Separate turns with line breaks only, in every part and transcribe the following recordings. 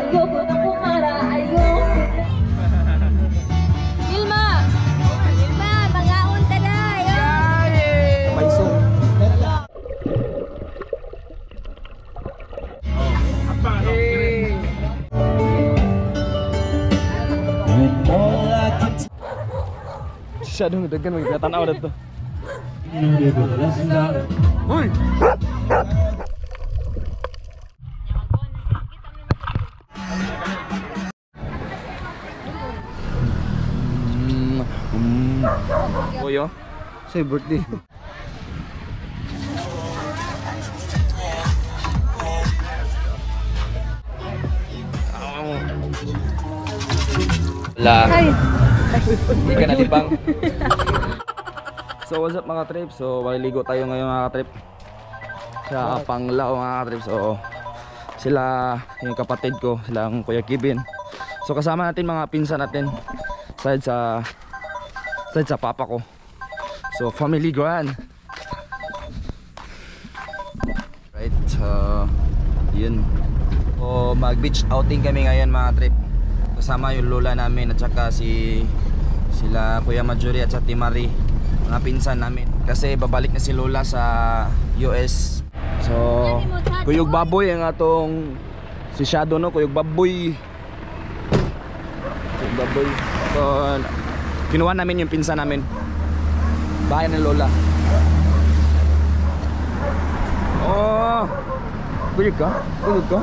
ayoko na pumara, ayoko. Ilma! Ilma, mangaon ka na!
May song. Masyadong dagan, magkatanaw na to. Uy! Kuya, sa'yo birthday. Wala. Hindi ka nalibang. So what's up mga trip? So maliligo tayo ngayon mga trip sa Panglao mga trip. So sila yung kapatid ko, sila ang Kuya Kevin. So kasama natin mga pinsan natin side sa papa ko. So family grand. Right, yun. So mag beach outing kami ngayon mga trip. Kasama yung lola namin at saka sila Kuya Majuri at sa Timari, mga pinsan namin. Kasi babalik na si lola sa US. So Kuyog Baboy ang atong si Shadow, no? Kuyog Baboy. Kuyog Baboy. So kinuha namin yung pinsan namin, bahay ng lola. Oh, kuyog ka? Kuyog ka?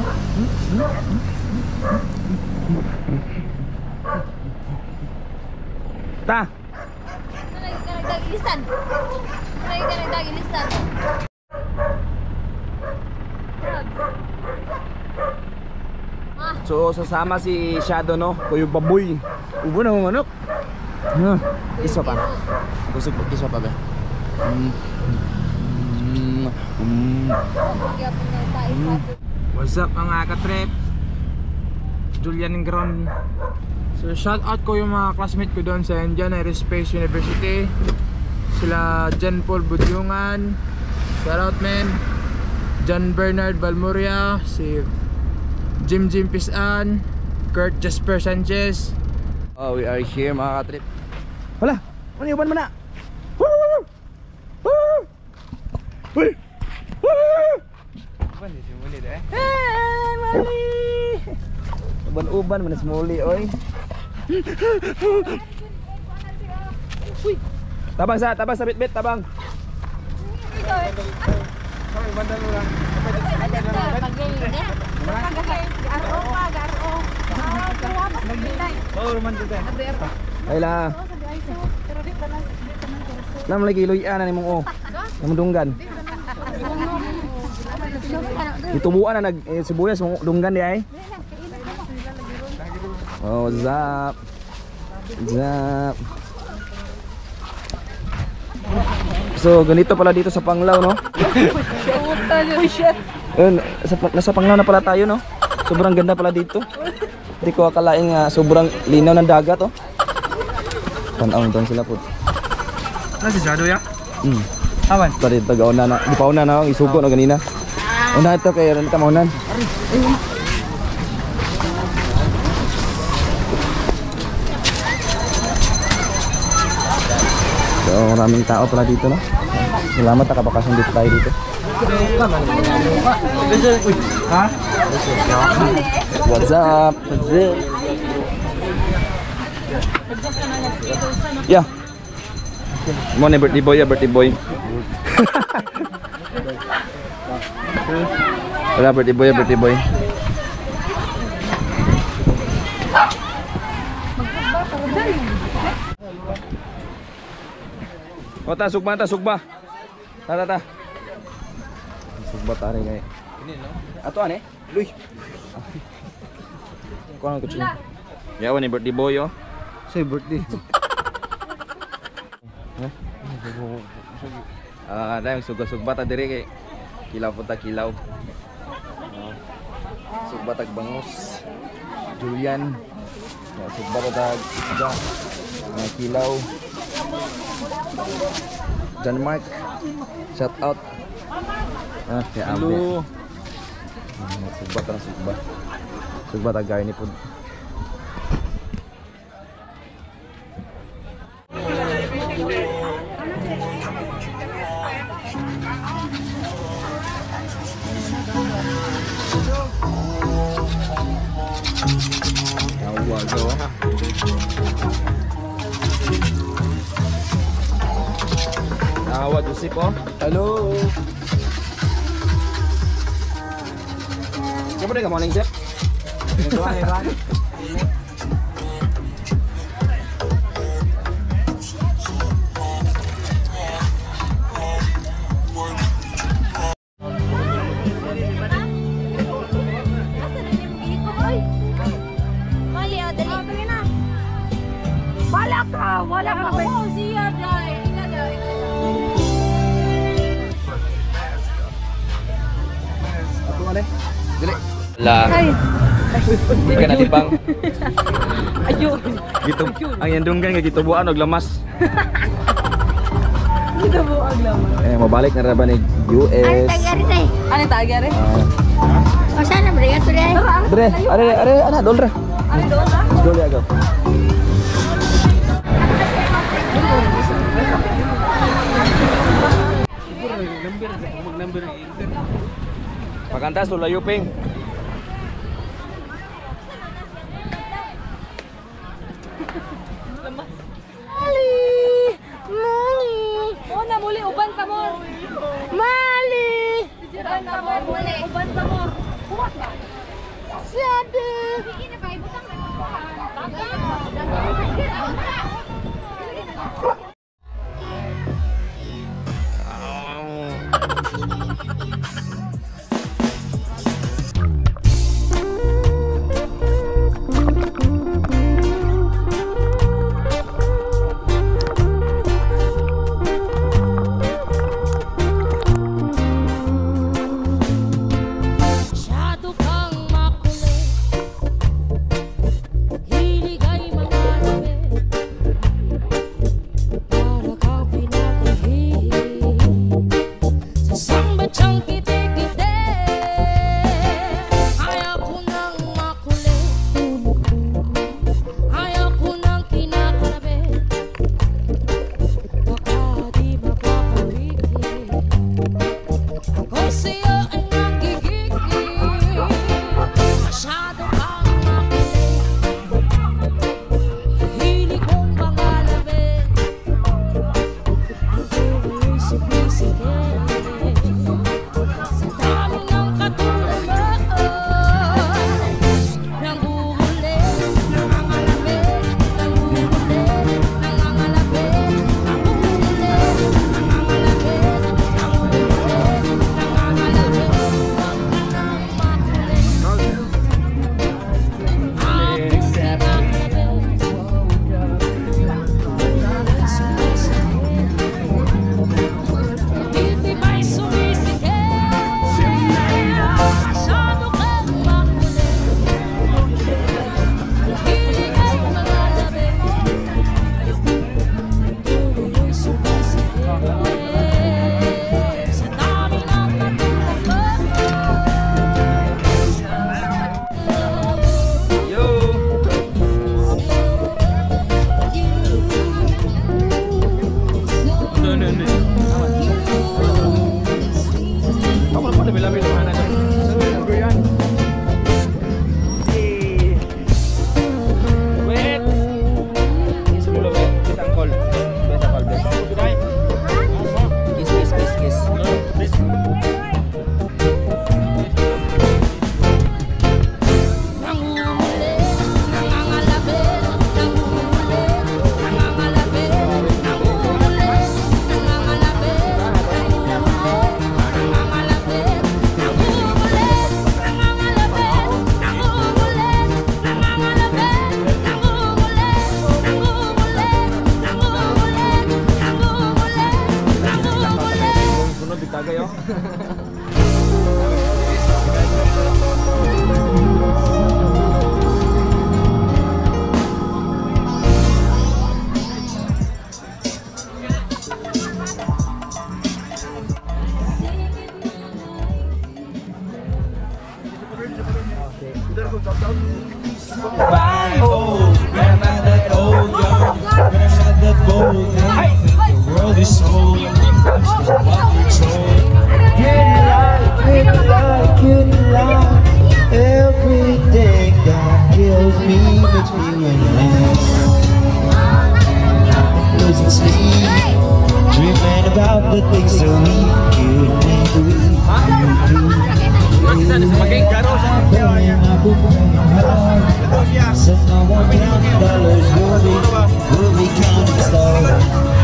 Ta.
Nagdag-ilisan. Nagdag-ilisan.
So sasama si Shadow, no? Kuyog Baboy. Ubo na ng manok. Kiso pa. Kusog kiso pa ba?
What's up mga katrip? Julian Ingron. So shout out ko yung mga classmate ko doon sa Indiana Aerospace University. Sila John Paul Budyungan, shout out man. John Bernard Balmuria, si Jim Pisan, Kurt Jasper Sanchez.
Oh, we are here mga katrip. Hala, ano yung ban mo na? Uban-uban manas muli oy. Tabang sa bit-bit tabang. Ay la. Nam lagi luyan na nimong o. Namong dunggan. Itubuan na sibuyas mong dunggan di ay. Oh, what's up? What's up? So, ganito pala dito sa Panglao, no? Nasa Panglao na pala tayo, no? Sobrang ganda pala dito. Hindi ko akalain nga sobrang linaw ng dagat, oh. Tanaw nito sila po.
Nasi Shadow ya?
Awan. Tadi tagauna na. Di pa una na, isugo na ganina. Una ito kay ron kamaunan. So, maraming tao pala dito, no? Salamat, nakabakasyon dito tayo dito.
Ha?
What's up? What's up? Yeah. Mo na birthday boy, birthday boy. Wala birthday boy, birthday boy. O ta sugba ta sugba. Ta. Sugba ta rin ngay. Ini no. Ato ane? Luy. Ko ang kutsi. Yawa ni birthday boy oh. Say birthday. Dahil sugba ta diri kay kilaw punta kilaw. Sugba tag bangus. Julian. Sugba ta isda. Kilaw. John Mark, shout out. Kaya Ambe. Sugba. Sugba tagay ni pud. Go. Nawad Joseph oh. Hello. Siapa deh morning chef? Doang ya, Bang.
Wala ka ba? Oo, siya dai.
Ako ano? Dili. La. Di ka na tipang.
Ayun.
Gitu. Ang yandunggan nga gitubuan og lamas.
Gitubuan lamas.
Mau balik na ra ba ni US?
Ano tagari? O sana bre ato dai.
Dre, are ana dolra.
Ano doon ha?
Dol ya go. Pakantas tuh Yuping.
Mali! Mali! Oh, na muli uban ta mo. Mali! Uban ta mo, muli uban ta mo. Buwas ba? Sade. Sige na kay butang.
Fine, old, when I'm not that old, young, when I'm not that bold, the world is so what we're told. Couldn't lie, everything that kills me makes me win. Losing sleep, dreaming about the things that we could make. So no one counting dollars, we'll be counting stars.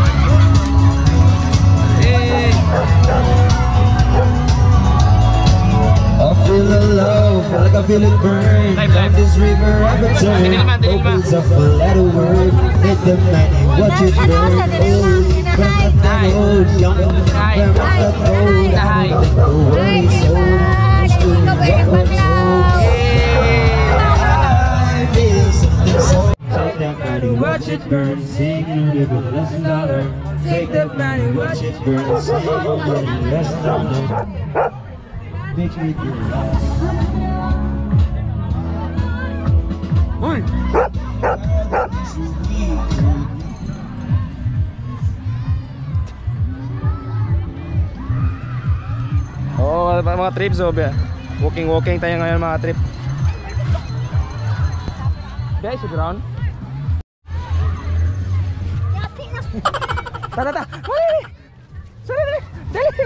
I feel the love, feel like I feel it burn. Down this river I've been turning. Opens up a lot of word. Hit the man and watch it burn. Old, but I'm not that old. Young, but I'm not that old. The world is old. Still what was old. I feel something so. Take that man and watch it burn. Sing the river, less than dollar. Take that man and watch it burn. Sing the river, less than dollar. Makes me feel lost.
Uy! Oh, mga trips oh, be. Walking tayo ngayon mga trip. Guys, sa ground. Tara. Dali! Sorry, dali!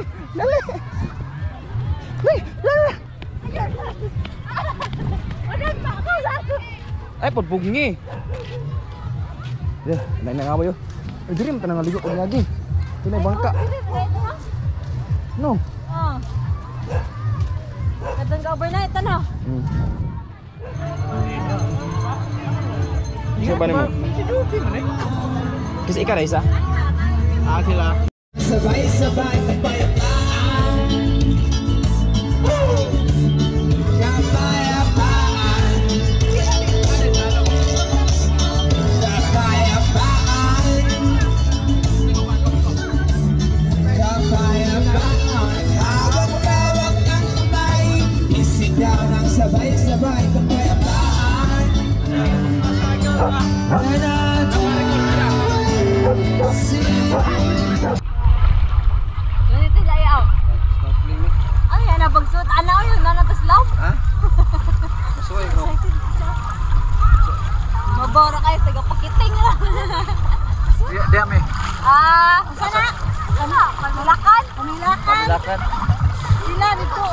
Ay, pagbugngi. Ya, naik nga ba yun? Ay, dirim, tanang ngaligo ko lagi. Ito na bangka. No.
Oh. Katong ka overnight, ano?
Isa ba mo? Kasi ikaw na isa?
Sila.
Sabay-sabay kapayapaan. Kapayapaan. Kapayapaan. Kapayapaan. Hawak-hawak ng kamay. Isigaw ng sabay-sabay kapayapaan.
Ganito layaw. Ano yan, nabagsuot? Ano yun? Nanatas-law?
Ha? Masuwi ko.
Mabora kayo, taga-pakiting lang.
Di ame.
Sana? Sana? Pamilakan?
Pamilakan.
Sila dito.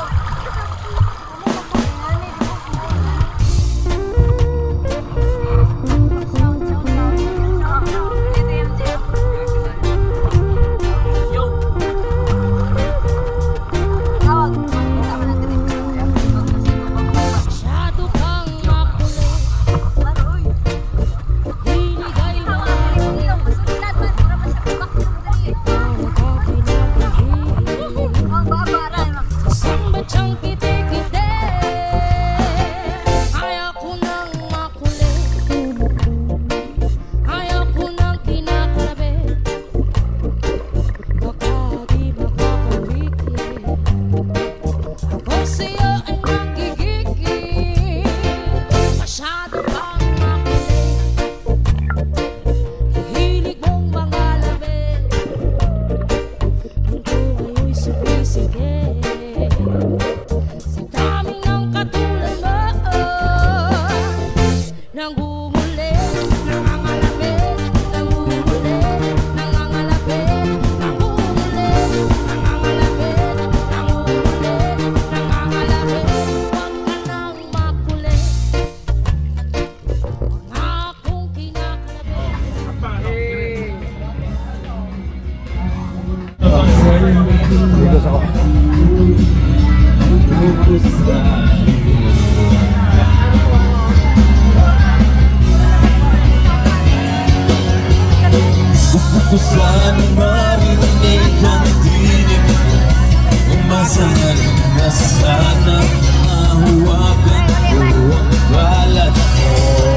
Gusto sana marinig ang tinig Umasangan na sana mahuwagan ko ang balat mo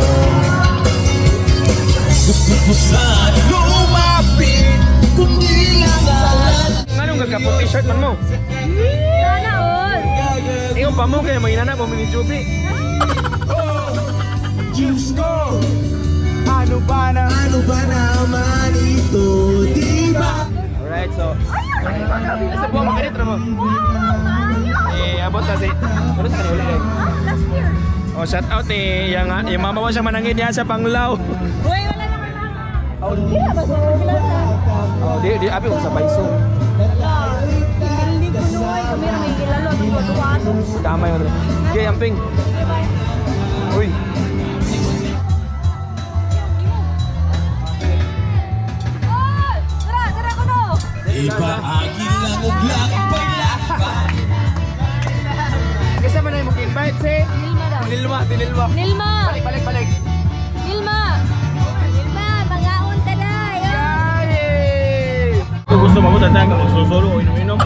Gusto sana lumapit kundi langalan
Anong gagkapot t-shirt man mo?
Sana all.
Ikaw pa mo kaya may inanap mo mini Jubi.
Diyos ko,
Ano ba na?
ano ba naman ito, diba?
Alright, so nasa buwang makinit mo. Abot na si ano sa kanila ulit Oh, shout out yung mama ko siya manangin niya sa Panglaw.
Uy, wala naman ako. Kila ba sa kilala?
Oh, di abi ko sa Baiso.
Hindi ko nuway. Kamera may kilala. Tuwa-tuwa.
Tama yun. Okay, amping. Uy.
Tara ko no.
Ipaagin lang og lakbay-lakbay.
Kasi man na yung mag-invite si
Nilma daw.
Nilma.
Nilma!
Balik.
Nilma! Nilma, bangaon ka na!
Yay!
Kung gusto mo tandaan ka magsusolo o inom-inom.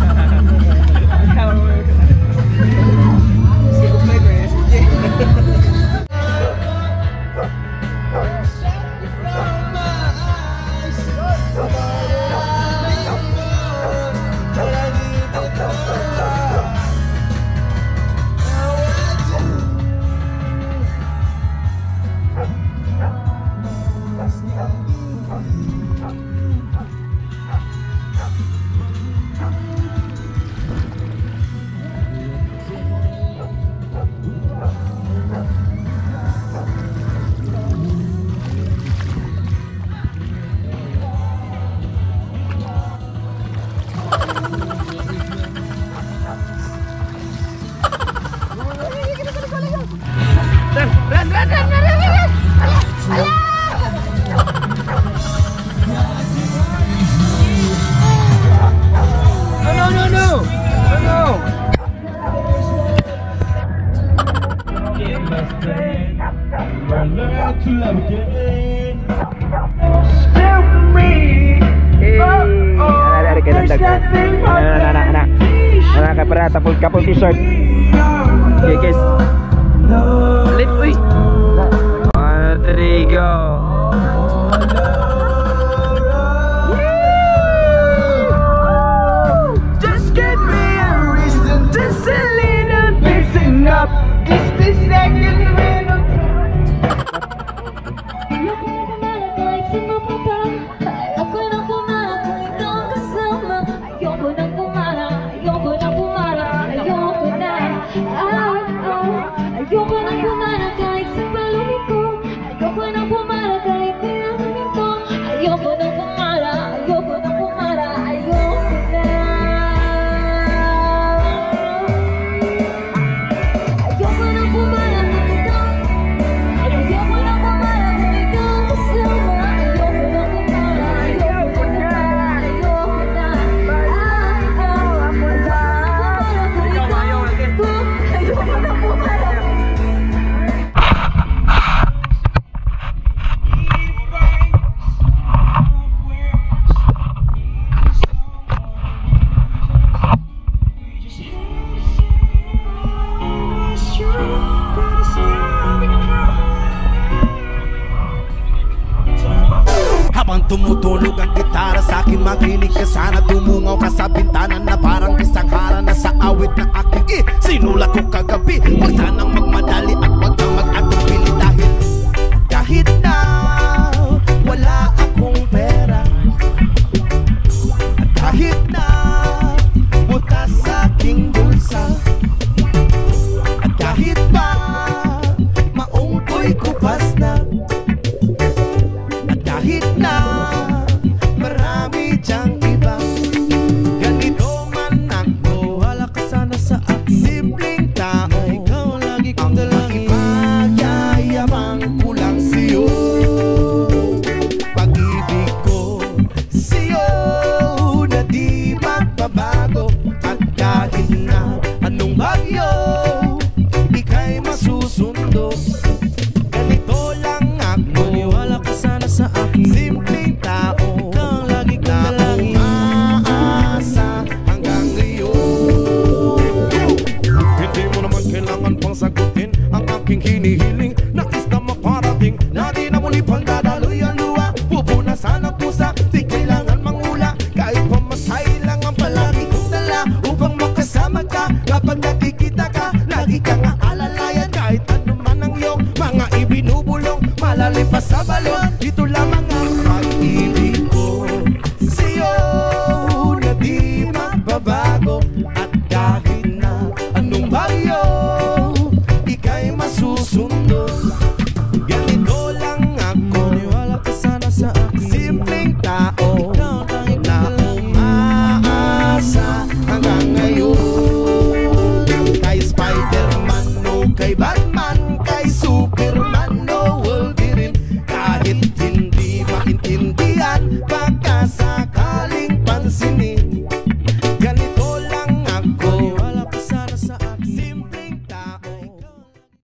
Learn to love again.
Anak kapra tapos kapul t-shirt. Okay, guys. Let's uy. 1, 3, go.
Just give me a reason, just a little bit enough. Just a second minute.
Habang tumutunog ang gitara sa akin, makinig ka sana. Dumungaw ka sa bintana na parang isang hara na sa awit na aking sinulat ko kagabi. Huwag sanang magmadali at huwag kang mag-atupili dahil kahit na wala akong pera, at kahit na butas sa aking bulsa, at kahit pa maong ko'y kupas na, at kahit na marami diyang iba, ganito man ako, wala ka sana sa akin. Simpleng tao, ikaw lagi kong dalangin. Magyayabang ko lang sa'yo, pag-ibig ko sa'yo na di magbabago. At kahit na anong bagyo, ika'y masusundo. Ganito lang ako, wala ka sana sa akin. Simpleng tao, ikaw lagi kong dalangin. Umaasa hanggang ngayon. Hindi mo naman kailangan pang sagutin ang aking hinihiling. Nais na maparating na di na muli pang dadaloy ang luha. Pupunasan ang pusa, di kailangan mangula. Kahit pamasahe lang ang palagi kong dala upang makasama ka. Kapag nakikita ka, lagi kang aalalayan. Kahit
malalim pa sa balon. Ito lamang ang pag-ibig ko sa'yo na di magbabago.